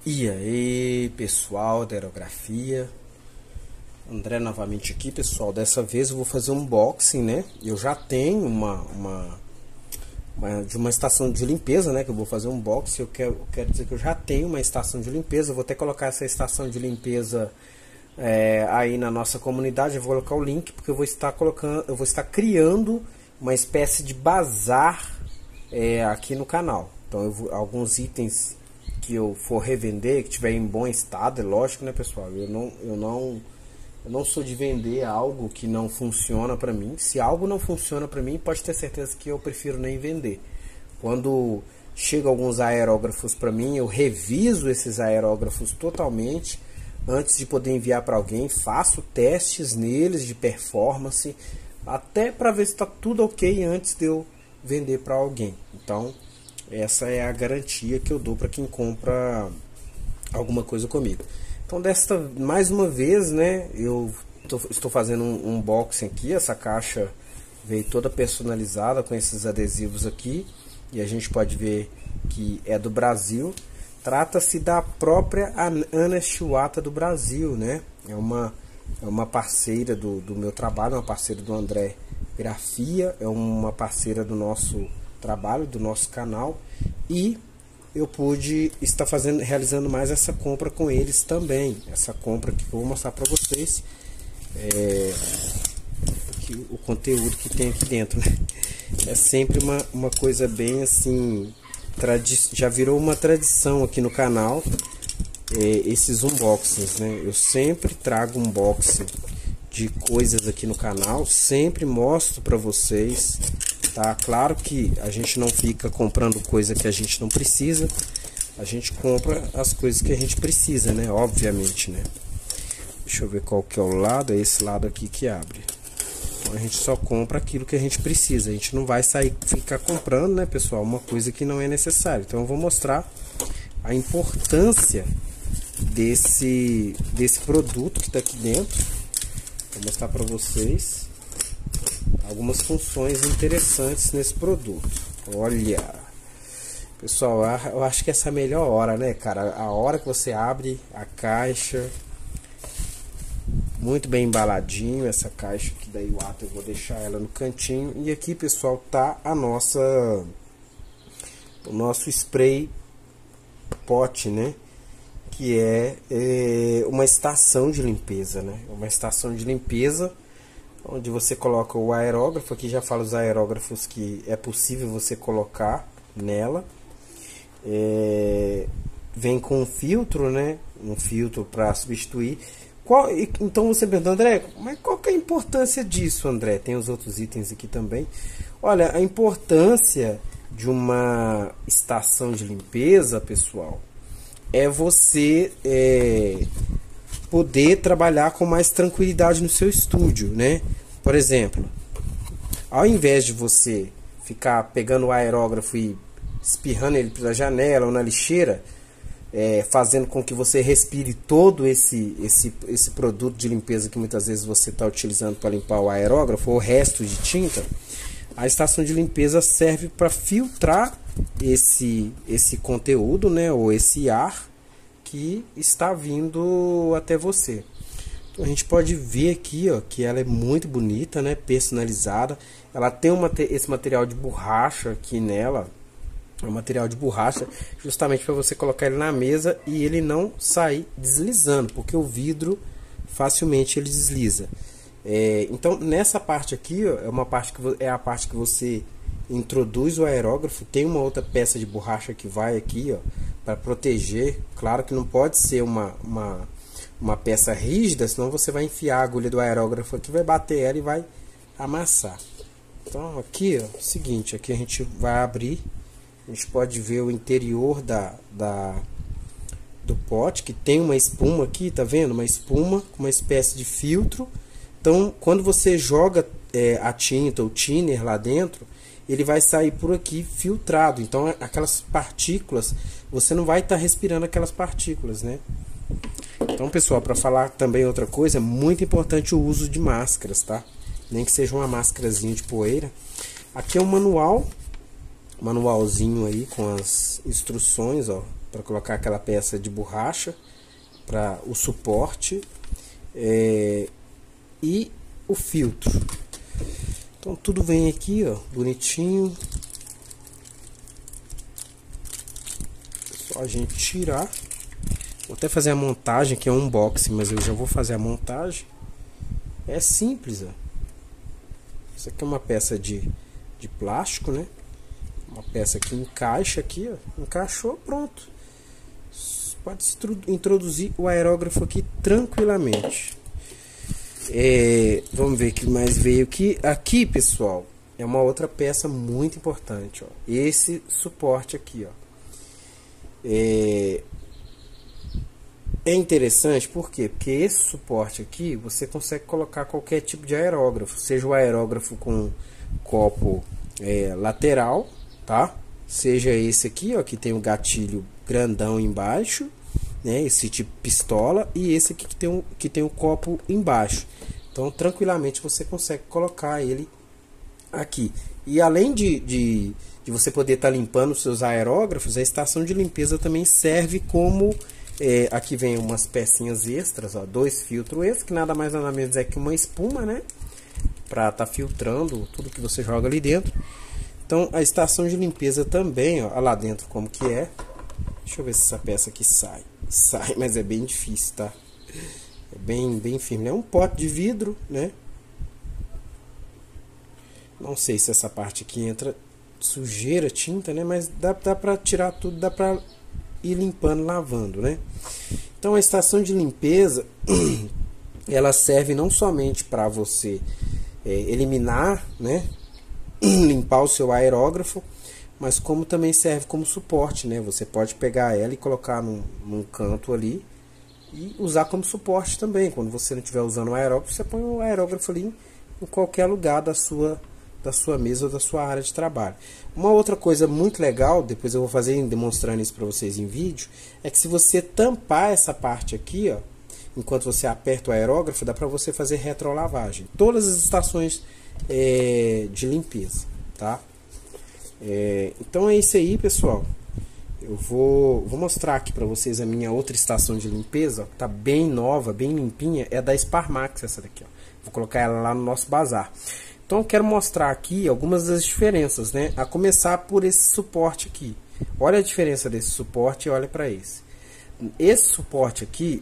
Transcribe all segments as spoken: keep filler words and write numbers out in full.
E aí, pessoal da aerografia, André novamente aqui, pessoal. Dessa vez eu vou fazer um unboxing, né? Eu já tenho uma, uma, uma de uma estação de limpeza, né? Que eu vou fazer um unboxing. Eu quero, eu quero dizer que eu já tenho uma estação de limpeza. Eu vou até colocar essa estação de limpeza é, aí na nossa comunidade. Eu vou colocar o link porque eu vou estar colocando, eu vou estar criando uma espécie de bazar é, aqui no canal. Então, eu vou, alguns itens que eu for revender, que tiver em bom estado, é lógico, né, pessoal? Eu não, eu não, eu não sou de vender algo que não funciona para mim. Se algo não funciona para mim, pode ter certeza que eu prefiro nem vender. Quando chegam alguns aerógrafos para mim, eu reviso esses aerógrafos totalmente antes de poder enviar para alguém. Faço testes neles de performance, até para ver se está tudo ok antes de eu vender para alguém. Então, essa é a garantia que eu dou para quem compra alguma coisa comigo. Então, desta mais uma vez, né, eu tô, estou fazendo um unboxing aqui. Essa caixa veio toda personalizada com esses adesivos aqui, e a gente pode ver que é do Brasil. Trata-se da própria Ana Shuata do Brasil, né? É uma, é uma parceira do, do meu trabalho, uma parceira do André Grafia, é uma parceira do nosso trabalho, do nosso canal, e eu pude estar fazendo, realizando mais essa compra com eles também. Essa compra que eu vou mostrar para vocês é, que, o conteúdo que tem aqui dentro, né? É sempre uma, uma coisa bem assim, já virou uma tradição aqui no canal, é, esses unboxings, né? Eu sempre trago um unboxing de coisas aqui no canal, sempre mostro para vocês. Tá? Claro que a gente não fica comprando coisa que a gente não precisa, a gente compra as coisas que a gente precisa, né? Obviamente, né? Deixa eu ver qual que é o lado, é esse lado aqui que abre. Então a gente só compra aquilo que a gente precisa, a gente não vai sair ficar comprando, né, pessoal, uma coisa que não é necessária. Então eu vou mostrar a importância desse, desse produto que está aqui dentro. Vou mostrar para vocês algumas funções interessantes nesse produto. Olha, pessoal, eu acho que essa é a melhor hora, né, cara? A hora que você abre a caixa, muito bem embaladinho essa caixa aqui da Iwata. Eu vou deixar ela no cantinho. E aqui, pessoal, tá a nossa o nosso spray pot, né? Que é, é uma estação de limpeza, né? Uma estação de limpeza onde você coloca o aerógrafo. Aqui já fala os aerógrafos que é possível você colocar nela. É, vem com um filtro, né? Um filtro para substituir. Qual, então você pergunta, André, mas qual que é a importância disso, André? Tem os outros itens aqui também. Olha, a importância de uma estação de limpeza, pessoal, é você é, poder trabalhar com mais tranquilidade no seu estúdio, né? Por exemplo, ao invés de você ficar pegando o aerógrafo e espirrando ele pela janela ou na lixeira, é, fazendo com que você respire todo esse, esse, esse produto de limpeza que muitas vezes você está utilizando para limpar o aerógrafo ou resto de tinta, a estação de limpeza serve para filtrar esse, esse conteúdo, né, ou esse ar que está vindo até você. Então a gente pode ver aqui, ó, que ela é muito bonita, né, personalizada. Ela tem uma, esse material de borracha aqui nela, um material de borracha, justamente para você colocar ele na mesa e ele não sair deslizando, porque o vidro facilmente ele desliza. É, então nessa parte aqui, ó, é uma parte que é a parte que você introduz o aerógrafo. Tem uma outra peça de borracha que vai aqui, ó, para proteger. Claro que não pode ser uma, uma, uma peça rígida, senão você vai enfiar a agulha do aerógrafo aqui, vai bater ela e vai amassar. Então aqui, ó, seguinte, aqui a gente vai abrir. A gente pode ver o interior da, da, do pote, que tem uma espuma aqui, tá vendo? Uma espuma com uma espécie de filtro. Então, quando você joga é, a tinta, o thinner lá dentro, ele vai sair por aqui filtrado. Então, aquelas partículas, você não vai estar tá respirando aquelas partículas, né? Então, pessoal, para falar também outra coisa, é muito importante o uso de máscaras, tá? Nem que seja uma máscarazinha de poeira. Aqui é um manual. Manualzinho aí com as instruções, ó, para colocar aquela peça de borracha para o suporte, é, e o filtro. Então tudo vem aqui, ó, bonitinho. Só a gente tirar. Vou até fazer a montagem, que é um unboxing, mas eu já vou fazer a montagem. É simples, ó. Isso aqui é uma peça de, de plástico, né? Uma peça que encaixa aqui, ó. Encaixou, pronto. Pode introduzir o aerógrafo aqui tranquilamente. É, vamos ver o que mais veio aqui. Aqui, pessoal, é uma outra peça muito importante, ó. Esse suporte aqui, ó. É, é interessante, por quê? Porque esse suporte aqui você consegue colocar qualquer tipo de aerógrafo, seja o aerógrafo com copo é, lateral, tá? Seja esse aqui, ó, que tem um gatilho grandão embaixo, né? Esse tipo pistola, e esse aqui que tem um, que tem um copo embaixo. Então, tranquilamente você consegue colocar ele aqui. E além de, de, de você poder estar tá limpando os seus aerógrafos, a estação de limpeza também serve como É, aqui vem umas pecinhas extras, ó, dois filtros extras, que nada mais nada menos é que uma espuma, né? Pra tá filtrando tudo que você joga ali dentro. Então a estação de limpeza também, ó, lá dentro como que é. Deixa eu ver se essa peça aqui sai. Sai, mas é bem difícil, tá? É bem, bem firme. É um pote de vidro, né? Não sei se essa parte aqui entra sujeira, tinta, né? Mas dá, dá pra tirar tudo, dá pra e limpando, lavando, né? Então a estação de limpeza ela serve não somente para você é, eliminar, né, limpar o seu aerógrafo, mas como também serve como suporte, né? Você pode pegar ela e colocar num, num canto ali e usar como suporte também. Quando você não estiver usando o aerógrafo, você põe o aerógrafo ali em qualquer lugar da sua da sua mesa ou da sua área de trabalho. Uma outra coisa muito legal, depois eu vou fazer demonstrando isso para vocês em vídeo, é que se você tampar essa parte aqui, ó, enquanto você aperta o aerógrafo, dá para você fazer retrolavagem. Todas as estações é, de limpeza, tá? É, então é isso aí, pessoal. Eu vou, vou mostrar aqui para vocês a minha outra estação de limpeza, ó, que tá bem nova, bem limpinha, é da Sparmax essa daqui, ó. Vou colocar ela lá no nosso bazar. Então eu quero mostrar aqui algumas das diferenças, né? A começar por esse suporte aqui. Olha a diferença desse suporte e olha para esse. Esse suporte aqui,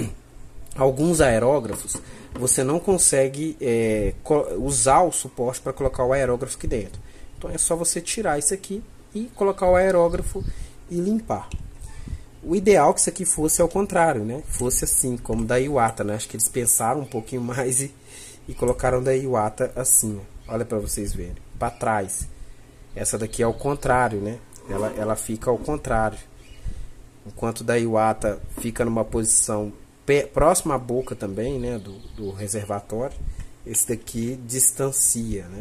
alguns aerógrafos, você não consegue é, usar o suporte para colocar o aerógrafo aqui dentro. Então é só você tirar isso aqui e colocar o aerógrafo e limpar. O ideal é que isso aqui fosse ao contrário, né? Fosse assim, como da Iwata, né? Acho que eles pensaram um pouquinho mais e E colocaram da Iwata assim, ó. Olha para vocês verem, para trás. Essa daqui é ao contrário, né? Ela, ela fica ao contrário. Enquanto da Iwata fica numa posição próxima à boca também, né? Do, do reservatório. Esse daqui distancia, né?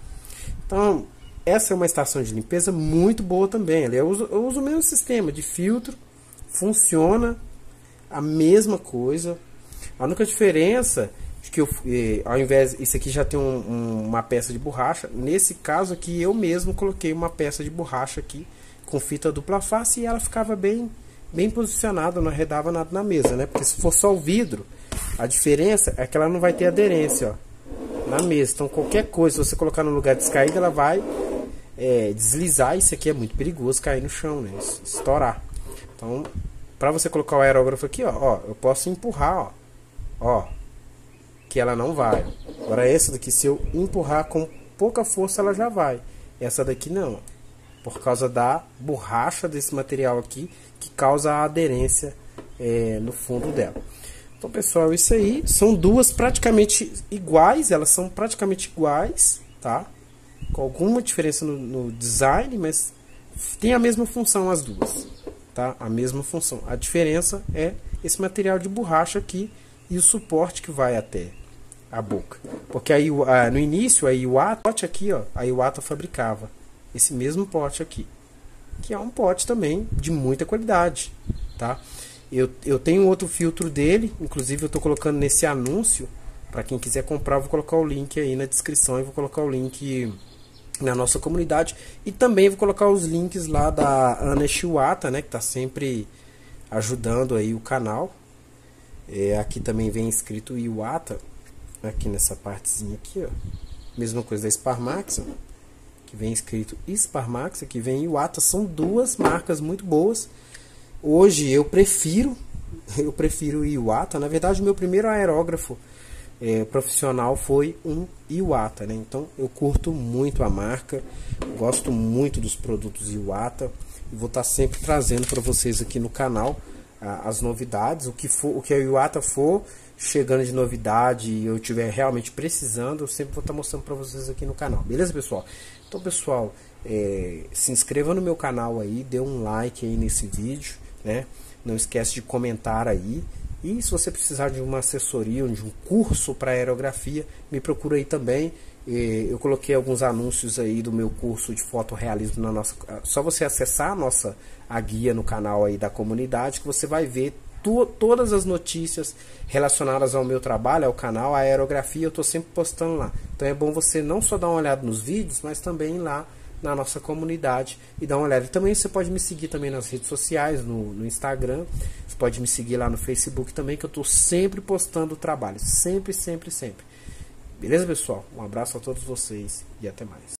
Então, essa é uma estação de limpeza muito boa também. Eu uso, eu uso o mesmo sistema de filtro. Funciona a mesma coisa. A única diferença que eu, eh, ao invés, isso aqui já tem um, um, uma peça de borracha. Nesse caso aqui eu mesmo coloquei uma peça de borracha aqui com fita dupla face e ela ficava bem, bem posicionada, não arredava nada na mesa, né? Porque se for só o vidro, a diferença é que ela não vai ter aderência, ó, na mesa. Então qualquer coisa, se você colocar no lugar descaído, ela vai é, deslizar. Isso aqui é muito perigoso, cair no chão, né? Estourar. Então, para você colocar o aerógrafo aqui, ó, ó, eu posso empurrar, ó, ó, que ela não vai. Agora essa daqui, se eu empurrar com pouca força, ela já vai. Essa daqui não, por causa da borracha desse material aqui, que causa a aderência é, no fundo dela. Então, pessoal, isso aí são duas praticamente iguais. Elas são praticamente iguais, tá? Com alguma diferença no, no design, mas tem a mesma função as duas, tá? A mesma função. A diferença é esse material de borracha aqui e o suporte que vai até a boca. Porque aí no início a Iwata, pote aqui, ó, a Iwata fabricava esse mesmo pote aqui, que é um pote também de muita qualidade, tá? Eu, eu tenho outro filtro dele, inclusive eu estou colocando nesse anúncio, para quem quiser comprar, eu vou colocar o link aí na descrição e vou colocar o link na nossa comunidade. E também vou colocar os links lá da Ana Shiwata, né, que está sempre ajudando aí o canal. É, aqui também vem escrito Iwata, aqui nessa partezinha aqui, ó. Mesma coisa da Sparmax, ó, que vem escrito Sparmax, aqui vem Iwata. São duas marcas muito boas. Hoje eu prefiro, eu prefiro o Iwata. Na verdade, o meu primeiro aerógrafo é, profissional foi um Iwata, né? Então eu curto muito a marca, gosto muito dos produtos Iwata e vou estar sempre trazendo para vocês aqui no canal a, as novidades, o que for, o que a Iwata for chegando de novidade e eu estiver realmente precisando, eu sempre vou estar mostrando para vocês aqui no canal, beleza, pessoal? Então, pessoal, é, se inscreva no meu canal aí, dê um like aí nesse vídeo, né? Não esquece de comentar aí. E se você precisar de uma assessoria, de um curso para aerografia, me procura aí também. Eu coloquei alguns anúncios aí do meu curso de fotorrealismo na nossa. Só você acessar a nossa a guia no canal aí da comunidade que você vai ver tu, todas as notícias relacionadas ao meu trabalho, ao canal, à aerografia. Eu estou sempre postando lá. Então é bom você não só dar uma olhada nos vídeos, mas também lá na nossa comunidade e dar uma olhada. E também você pode me seguir também nas redes sociais, no, no Instagram, você pode me seguir lá no Facebook também, que eu estou sempre postando trabalho, sempre, sempre, sempre. Beleza, pessoal? Um abraço a todos vocês e até mais.